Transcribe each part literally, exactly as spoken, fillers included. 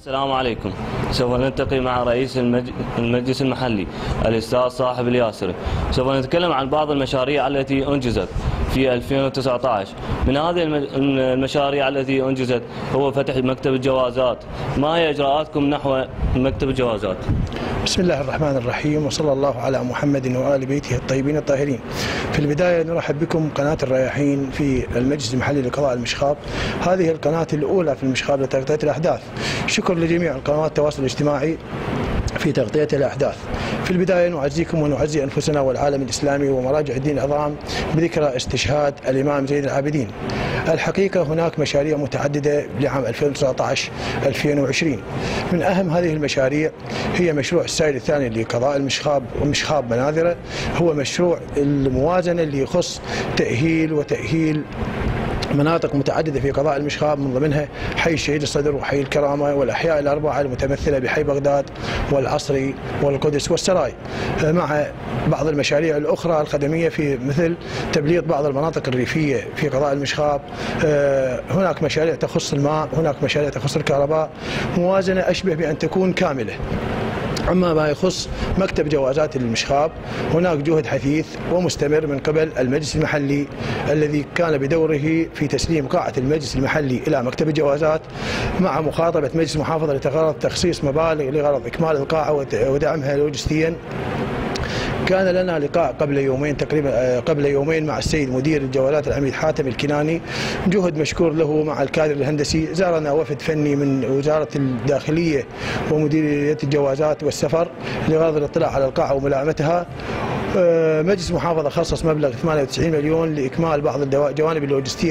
السلام عليكم. سوف نلتقي مع رئيس المج... المجلس المحلي الأستاذ صاحب الياسري. سوف نتكلم عن بعض المشاريع التي أنجزت في ألفين وتسعة عشر. من هذه المشاريع التي أنجزت هو فتح مكتب الجوازات. ما هي إجراءاتكم نحو مكتب الجوازات؟ بسم الله الرحمن الرحيم، وصلى الله على محمد وآل بيته الطيبين الطاهرين. في البداية نرحب بكم قناة الرياحين في المجلس المحلي لقضاء المشخاب. هذه القناة الأولى في المشخاب لتغطية الأحداث. شكر لجميع القنوات التواصل الاجتماعي في تغطية الأحداث. في البداية نعزيكم ونعزي أنفسنا والعالم الإسلامي ومراجع الدين العظام بذكرى استشهاد الإمام زين العابدين. الحقيقة هناك مشاريع متعددة لعام ألفين وتسعة عشر ألفين وعشرين. من أهم هذه المشاريع هي مشروع السائل الثاني لقضاء المشخاب ومشخاب مناذرة. هو مشروع الموازنة اللي يخص تأهيل وتأهيل مناطق متعددة في قضاء المشخاب، من ضمنها حي الشهيد الصدر وحي الكرامة والأحياء الأربعة المتمثلة بحي بغداد والعصري والقدس والسراي، مع بعض المشاريع الأخرى الخدمية في مثل تبليط بعض المناطق الريفية في قضاء المشخاب. هناك مشاريع تخص الماء، هناك مشاريع تخص الكهرباء، موازنة أشبه بأن تكون كاملة. أما ما يخص مكتب جوازات المشخاب هناك جهد حثيث ومستمر من قبل المجلس المحلي الذي كان بدوره في تسليم قاعة المجلس المحلي إلى مكتب الجوازات، مع مخاطبة مجلس المحافظة لغرض تخصيص مبالغ لغرض إكمال القاعة ودعمها لوجستيا. كان لنا لقاء قبل يومين تقريبا قبل يومين مع السيد مدير الجوازات العميد حاتم الكناني، جهد مشكور له مع الكادر الهندسي. زارنا وفد فني من وزارة الداخلية ومديرية الجوازات والسفر لغرض الاطلاع على القاعة وملائمتها. مجلس المحافظة خصص مبلغ ثمانية وتسعين مليون لإكمال بعض الجوانب اللوجستية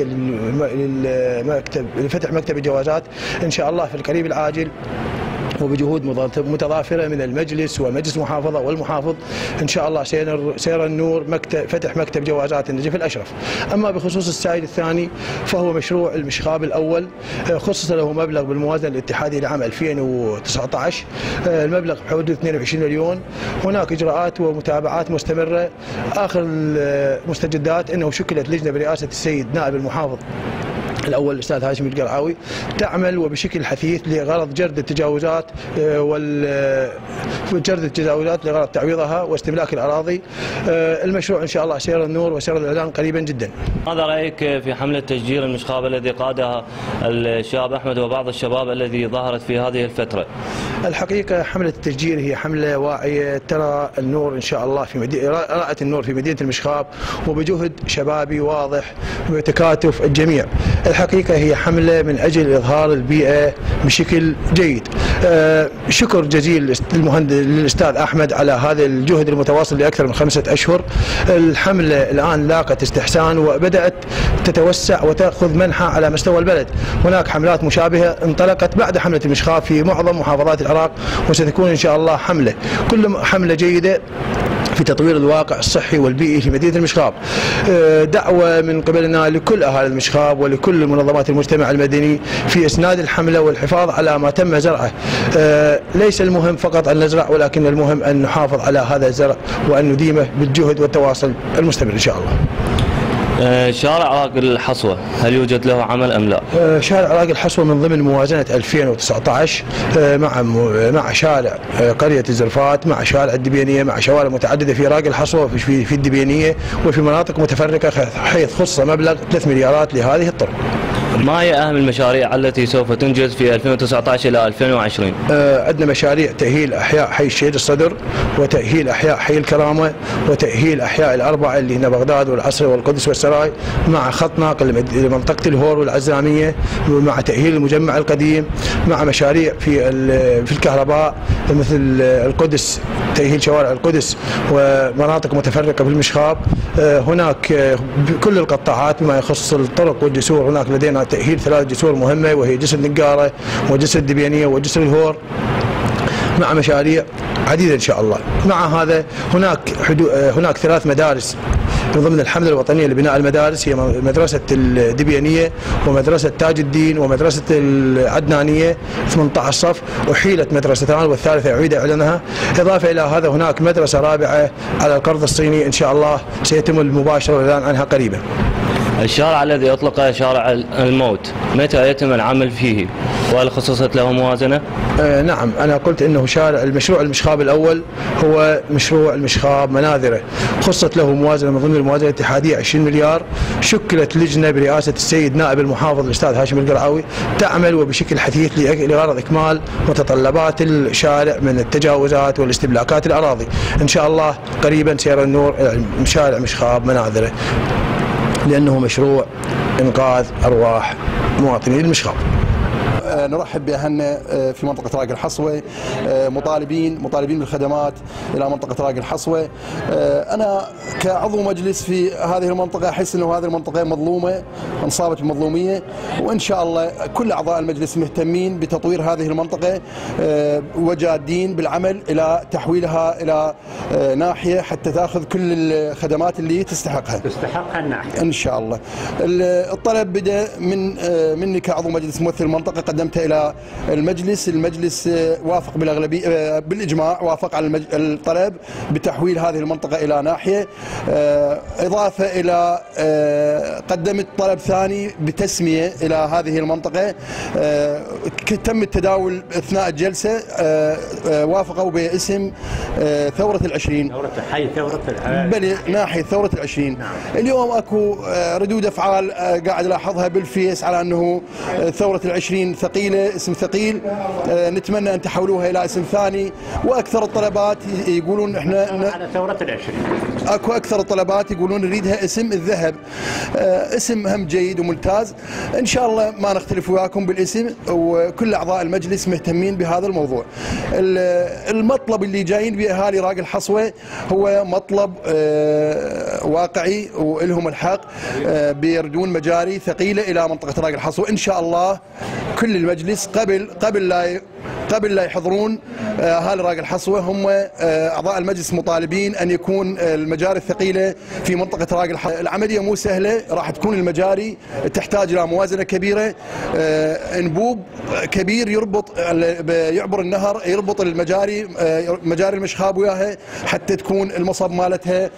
للمكتب لفتح مكتب الجوازات إن شاء الله في القريب العاجل، وبجهود متضافرة من المجلس ومجلس المحافظة والمحافظ إن شاء الله سيرى النور مكتب فتح مكتب جوازات النجف الأشرف. أما بخصوص السائل الثاني فهو مشروع المشخاب الأول، خصص له مبلغ بالموازنة الاتحادي لعام ألفين وتسعة عشر، المبلغ بحدود اثنين وعشرين مليون. هناك إجراءات ومتابعات مستمرة. آخر المستجدات أنه شكلت لجنة برئاسة السيد نائب المحافظ الأول الأستاذ هاشم القرعاوي تعمل وبشكل حثيث لغرض جرد التجاوزات وجرد التجاوزات لغرض تعويضها واستملاك الأراضي. المشروع إن شاء الله سيرى النور وسيرى الإعلان قريبا جدا. ماذا رأيك في حملة تشجير المشخاب الذي قادها الشاب أحمد وبعض الشباب الذي ظهرت في هذه الفترة؟ الحقيقة حملة التشجير هي حملة واعية ترى النور إن شاء الله في مدينة رأت النور في مدينة المشخاب، وبجهد شبابي واضح وتكاتف الجميع. الحقيقة هي حملة من أجل إظهار البيئة بشكل جيد. آه شكر جزيل للمهندس للأستاذ أحمد على هذا الجهد المتواصل لأكثر من خمسة أشهر. الحملة الآن لاقت استحسان وبدأت تتوسع وتأخذ منحى على مستوى البلد. هناك حملات مشابهة انطلقت بعد حملة المشخاب في معظم محافظات العراق، وستكون إن شاء الله حملة كل حملة جيدة في تطوير الواقع الصحي والبيئي في مدينة المشخاب. دعوة من قبلنا لكل أهالي المشخاب ولكل منظمات المجتمع المدني في إسناد الحملة والحفاظ على ما تم زرعه. ليس المهم فقط أن نزرع، ولكن المهم أن نحافظ على هذا الزرع وأن نديمه بالجهد والتواصل المستمر إن شاء الله. شارع عراق الحصوة هل يوجد له عمل أم لا؟ شارع عراق الحصوة من ضمن موازنة ألفين وتسعة عشر مع مع شارع قرية الزرفات، مع شارع الدبيانية، مع شوارع متعددة في عراق الحصوة في في الدبيانية وفي مناطق متفرقة، حيث خص مبلغ ثلاث مليارات لهذه الطرق. ما هي أهم المشاريع التي سوف تنجز في ألفين وتسعة عشر إلى ألفين وعشرين؟ آه عندنا مشاريع تأهيل أحياء حي الشهيد الصدر، وتأهيل أحياء حي الكرامة، وتأهيل أحياء الأربعة اللي هنا بغداد والعصر والقدس والسراي، مع خط ناقل لمنطقة الهور والعزامية، ومع تأهيل المجمع القديم، مع مشاريع في في الكهرباء مثل القدس، تأهيل شوارع القدس ومناطق متفرقة في المشخاب. آه هناك آه كل القطاعات بما يخص الطرق والجسور. هناك لدينا تأهيل ثلاث جسور مهمة، وهي جسر النقارة وجسر الدبيانية وجسر الهور، مع مشاريع عديدة إن شاء الله. مع هذا هناك هناك ثلاث مدارس من ضمن الحملة الوطنية لبناء المدارس، هي مدرسة الدبيانية ومدرسة تاج الدين ومدرسة العدنانية ثمانية عشر صف، أحيلت مدرستان والثالثة أعيد إعلانها. إضافة إلى هذا هناك مدرسة رابعة على القرض الصيني إن شاء الله سيتم المباشرة والإعلان عنها قريبا. الشارع الذي أطلق شارع الموت متى يتم العمل فيه؟ وهل خصصت له موازنة؟ آه نعم، أنا قلت أنه شارع المشروع المشخاب الأول هو مشروع المشخاب مناذرة، خصت له موازنة من ضمن الموازنة الاتحادية عشرين مليار. شكلت لجنة برئاسة السيد نائب المحافظ الأستاذ هاشم القرعاوي تعمل وبشكل حثيث لغرض إكمال متطلبات الشارع من التجاوزات والاستبلاكات الأراضي. إن شاء الله قريبا سيرى النور شارع مشخاب مناذرة، لأنه مشروع إنقاذ أرواح مواطني المشخاب. نرحب بأهلنا في منطقة راقي الحصوة، مطالبين مطالبين بالخدمات إلى منطقة راقي الحصوة. أنا كعضو مجلس في هذه المنطقة أحس أنه هذه المنطقة مظلومة، انصابت بمظلومية، وإن شاء الله كل أعضاء المجلس مهتمين بتطوير هذه المنطقة وجادين بالعمل إلى تحويلها إلى ناحية حتى تأخذ كل الخدمات اللي تستحقها تستحقها الناحية إن شاء الله. الطلب بدأ من مني كعضو مجلس ممثل المنطقة، قدمته إلى المجلس، المجلس وافق بالأغلبية بالإجماع، وافق على الطلب بتحويل هذه المنطقة إلى ناحية، إضافة إلى قدمت طلب ثاني بتسمية إلى هذه المنطقة. تم التداول أثناء الجلسة، وافقوا باسم ثورة العشرين، ثورة حي ثورة بل ناحية ثورة العشرين. اليوم أكو ردود أفعال قاعد ألاحظها بالفيس على أنه ثورة العشرين ثقيلة، اسم ثقيل، نتمنى أن تحولوها إلى اسم ثاني. وأكثر الطلبات يقولون إحنا على ثورة العشرين، أكو أكثر الطلبات يقولون نريدها اسم الذهب. اسم هم جيد وممتاز، إن شاء الله ما نختلف وياكم بالاسم، وكل أعضاء المجلس مهتمين بهذا الموضوع. المطلب اللي جايين به أهالي راقي الحصوة هو مطلب واقعي ولهم الحق، بيردون مجاري ثقيلة إلى منطقة راقي الحصوة. إن شاء الله كل المجلس قبل قبل لا قبل لا يحضرون اهالي راقي الحصوة هم اعضاء المجلس مطالبين ان يكون المجاري الثقيله في منطقه راقي الحصوة. العمليه مو سهله، راح تكون المجاري تحتاج الى موازنه كبيره، انبوب كبير يربط يعبر النهر، يربط المجاري مجاري المشخاب وياها حتى تكون المصب مالتها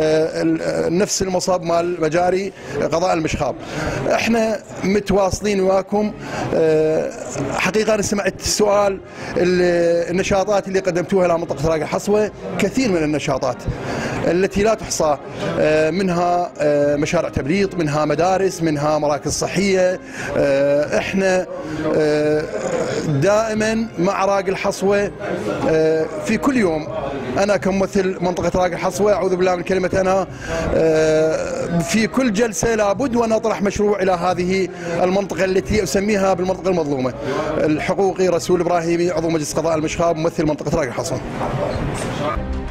نفس المصب مال مجاري قضاء المشخاب. احنا متواصلين وياكم. حقيقه انا سمعت السؤال النشاطات اللي قدمتوها الى منطقه راقي الحصوة، كثير من النشاطات التي لا تحصى، منها مشاريع تبريد، منها مدارس، منها مراكز صحيه. احنا دائما مع راقي الحصوة في كل يوم. انا كممثل منطقه راقي الحصوة اعوذ بالله من كلمه انا، في كل جلسه لابد وان اطرح مشروع الى هذه المنطقه التي اسميها بالمنطقه المظلومه. الحقوقي رسول ابراهيمي، عضو مجلس قضاء المشخاب، ممثل منطقه راقي الحصوة.